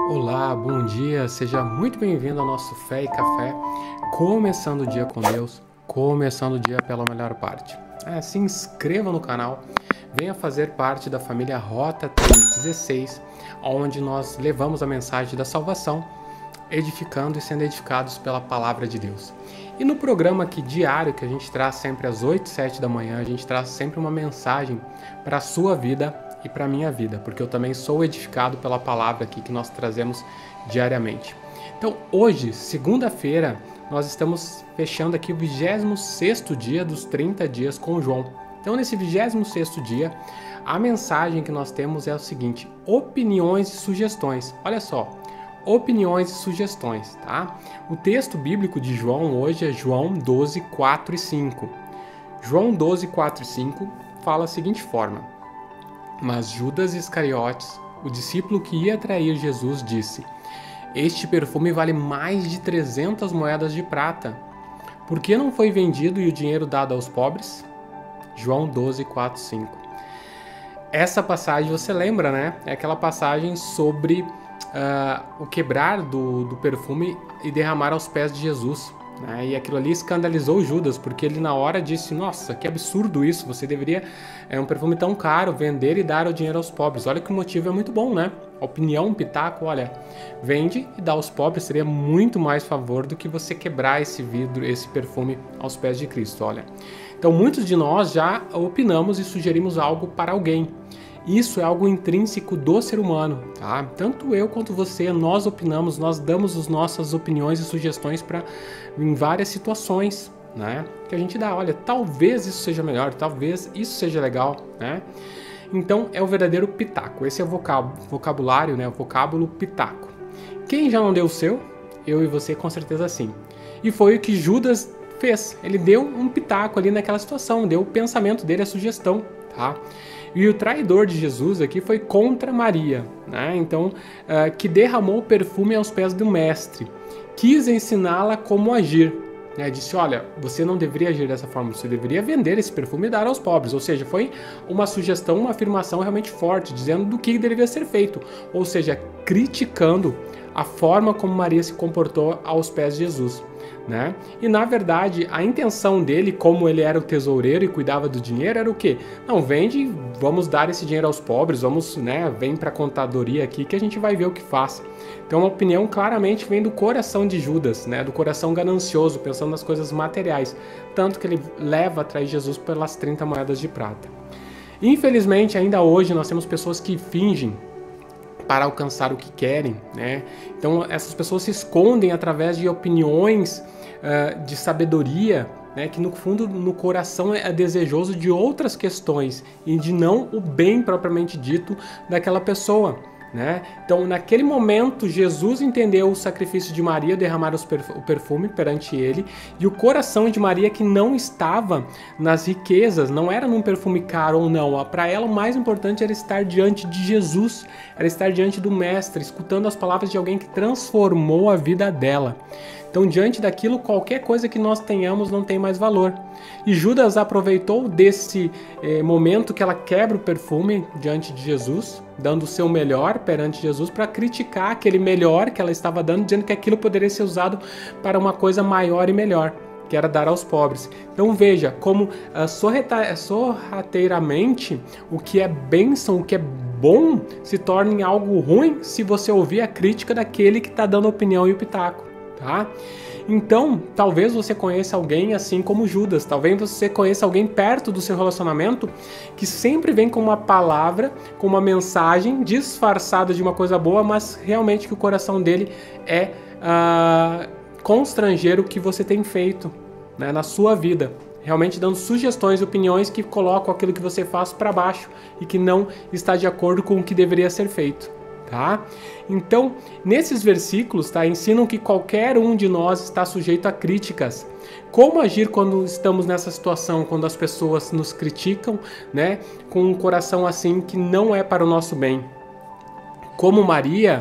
Olá, bom dia, seja muito bem-vindo ao nosso Fé e Café, começando o dia com Deus, começando o dia pela melhor parte. Se inscreva no canal, venha fazer parte da família Rota 316, onde nós levamos a mensagem da salvação, edificando e sendo edificados pela palavra de Deus. E no programa aqui diário, que a gente traz sempre às 8, 7 da manhã, a gente traz sempre uma mensagem para a sua vida e para a minha vida, porque eu também sou edificado pela palavra aqui que nós trazemos diariamente. Então hoje, segunda-feira, nós estamos fechando aqui o 26º dia dos 30 dias com João. Então nesse 26º dia, a mensagem que nós temos é o seguinte: opiniões e sugestões. Olha só, opiniões e sugestões, tá? O texto bíblico de João hoje é João 12, 4 e 5. João 12, 4 e 5 fala da seguinte forma: mas Judas Iscariotes, o discípulo que ia trair Jesus, disse: este perfume vale mais de 300 moedas de prata. Por que não foi vendido e o dinheiro dado aos pobres? João 12, 4 e 5. Essa passagem você lembra, né? É aquela passagem sobre o quebrar do perfume e derramar aos pés de Jesus. E aquilo ali escandalizou Judas, porque ele na hora disse: nossa, que absurdo isso, você deveria, um perfume tão caro, vender e dar o dinheiro aos pobres. Olha que o motivo é muito bom, né? A opinião, um pitaco, olha, vende e dá aos pobres, seria muito mais favor do que você quebrar esse vidro, esse perfume aos pés de Cristo, olha. Então muitos de nós já opinamos e sugerimos algo para alguém. Isso é algo intrínseco do ser humano, tá? Tanto eu quanto você, nós opinamos, nós damos as nossas opiniões e sugestões em várias situações, né? Que a gente dá, olha, talvez isso seja melhor, talvez isso seja legal, né? Então é o verdadeiro pitaco, esse é o vocabulário, né? O vocábulo pitaco. Quem já não deu o seu? Eu e você com certeza sim. E foi o que Judas fez, ele deu um pitaco ali naquela situação, deu o pensamento dele, a sugestão, tá? E o traidor de Jesus aqui foi contra Maria, né? Então, que derramou o perfume aos pés do mestre, quis ensiná-la como agir, né? Disse: olha, você não deveria agir dessa forma, você deveria vender esse perfume e dar aos pobres. Ou seja, foi uma sugestão, uma afirmação realmente forte, dizendo do que deveria ser feito, ou seja, criticando a forma como Maria se comportou aos pés de Jesus, né? E na verdade a intenção dele, como ele era o tesoureiro e cuidava do dinheiro, era o quê? Não, vende, vamos dar esse dinheiro aos pobres, vamos, né? Vem para a contadoria aqui que a gente vai ver o que faz. Então a opinião claramente vem do coração de Judas, né? Do coração ganancioso, pensando nas coisas materiais, tanto que ele leva atrás de Jesus pelas 30 moedas de prata. Infelizmente ainda hoje nós temos pessoas que fingem para alcançar o que querem, né? Então essas pessoas se escondem através de opiniões de sabedoria, né? Que no fundo, no coração é desejoso de outras questões e de não o bem propriamente dito daquela pessoa, né? Então naquele momento Jesus entendeu o sacrifício de Maria, derramar o perfume perante ele, e o coração de Maria, que não estava nas riquezas, não era num perfume caro ou não, para ela o mais importante era estar diante de Jesus, era estar diante do mestre, escutando as palavras de alguém que transformou a vida dela. Então, diante daquilo, qualquer coisa que nós tenhamos não tem mais valor. E Judas aproveitou desse momento que ela quebra o perfume diante de Jesus, dando o seu melhor perante Jesus, para criticar aquele melhor que ela estava dando, dizendo que aquilo poderia ser usado para uma coisa maior e melhor, que era dar aos pobres. Então veja como sorrateiramente o que é bênção, o que é bom, se torna em algo ruim se você ouvir a crítica daquele que está dando opinião e o pitaco, tá? Então, talvez você conheça alguém assim como Judas, talvez você conheça alguém perto do seu relacionamento que sempre vem com uma palavra, com uma mensagem disfarçada de uma coisa boa, mas realmente que o coração dele é constranger o que você tem feito, né, na sua vida, realmente dando sugestões, opiniões que colocam aquilo que você faz para baixo e que não está de acordo com o que deveria ser feito. Tá? Então, nesses versículos, tá, ensinam que qualquer um de nós está sujeito a críticas. Como agir quando estamos nessa situação, quando as pessoas nos criticam, né, com um coração assim que não é para o nosso bem? Como Maria,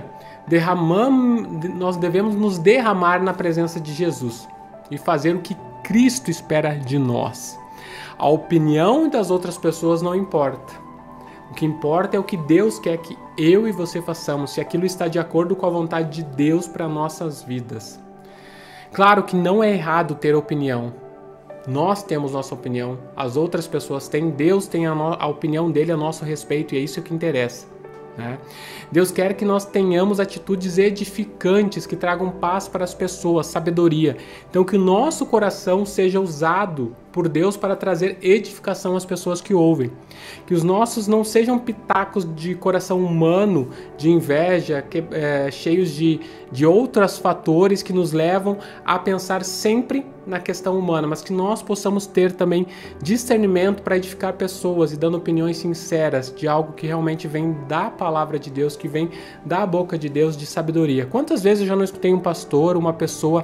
nós devemos nos derramar na presença de Jesus e fazer o que Cristo espera de nós. A opinião das outras pessoas não importa. O que importa é o que Deus quer que eu e você façamos, se aquilo está de acordo com a vontade de Deus para nossas vidas. Claro que não é errado ter opinião. Nós temos nossa opinião, as outras pessoas têm, Deus tem a opinião dele a nosso respeito e é isso que interessa. Né? Deus quer que nós tenhamos atitudes edificantes que tragam paz para as pessoas, sabedoria. Então que o nosso coração seja usado por Deus para trazer edificação às pessoas que ouvem. Que os nossos não sejam pitacos de coração humano, de inveja, cheios de outros fatores que nos levam a pensar sempre na questão humana, mas que nós possamos ter também discernimento para edificar pessoas e dando opiniões sinceras de algo que realmente vem da palavra de Deus, que vem da boca de Deus, de sabedoria. Quantas vezes eu já não escutei um pastor, uma pessoa,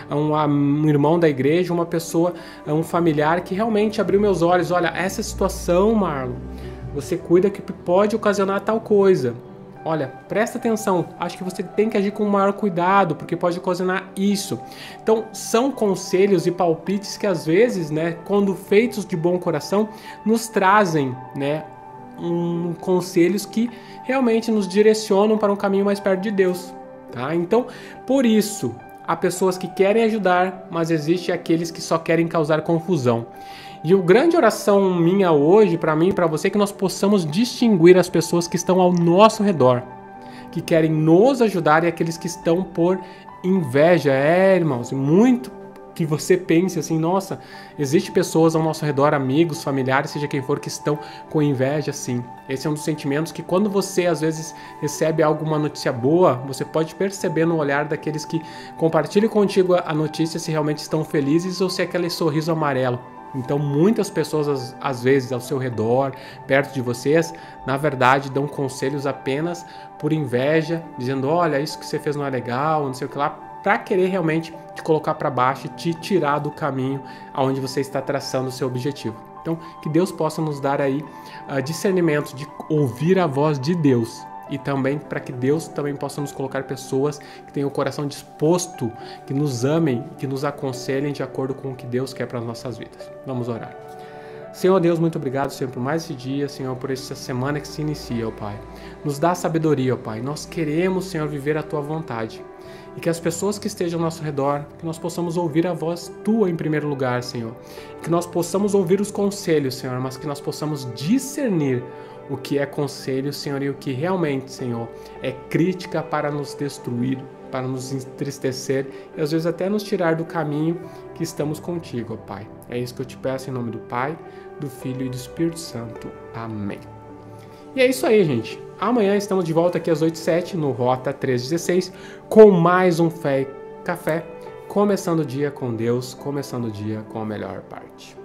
um irmão da igreja, uma pessoa, um familiar que realmente abriu meus olhos, olha, essa situação, Marlon, você cuida que pode ocasionar tal coisa. Olha, presta atenção, acho que você tem que agir com o maior cuidado, porque pode ocasionar isso. Então, são conselhos e palpites que às vezes, né, quando feitos de bom coração, nos trazem, né, conselhos que realmente nos direcionam para um caminho mais perto de Deus, tá? Então, por isso, há pessoas que querem ajudar, mas existe aqueles que só querem causar confusão. E a grande oração minha hoje, para mim e para você, é que nós possamos distinguir as pessoas que estão ao nosso redor, que querem nos ajudar e aqueles que estão por inveja. Irmãos, muito que você pense assim, nossa, existe pessoas ao nosso redor, amigos, familiares, seja quem for, que estão com inveja, sim. Esse é um dos sentimentos que quando você às vezes recebe alguma notícia boa, você pode perceber no olhar daqueles que compartilham contigo a notícia se realmente estão felizes ou se é aquele sorriso amarelo. Então muitas pessoas às vezes ao seu redor, perto de vocês, na verdade dão conselhos apenas por inveja, dizendo, olha, isso que você fez não é legal, não sei o que lá, para querer realmente te colocar para baixo e te tirar do caminho aonde você está traçando o seu objetivo. Então, que Deus possa nos dar aí discernimento de ouvir a voz de Deus e também para que Deus também possa nos colocar pessoas que tenham o coração disposto, que nos amem, que nos aconselhem de acordo com o que Deus quer para as nossas vidas. Vamos orar. Senhor Deus, muito obrigado, Senhor, por mais esse dia, Senhor, por essa semana que se inicia, ó Pai. Nos dá sabedoria, ó Pai. Nós queremos, Senhor, viver a Tua vontade. E que as pessoas que estejam ao nosso redor, que nós possamos ouvir a voz Tua em primeiro lugar, Senhor. Que nós possamos ouvir os conselhos, Senhor, mas que nós possamos discernir o que é conselho, Senhor, e o que realmente, Senhor, é crítica para nos destruir, para nos entristecer e às vezes até nos tirar do caminho que estamos contigo, ó Pai. É isso que eu te peço em nome do Pai, do Filho e do Espírito Santo. Amém. E é isso aí, gente. Amanhã estamos de volta aqui às 8h07 no Rota 316 com mais um Fé e Café, começando o dia com Deus, começando o dia com a melhor parte.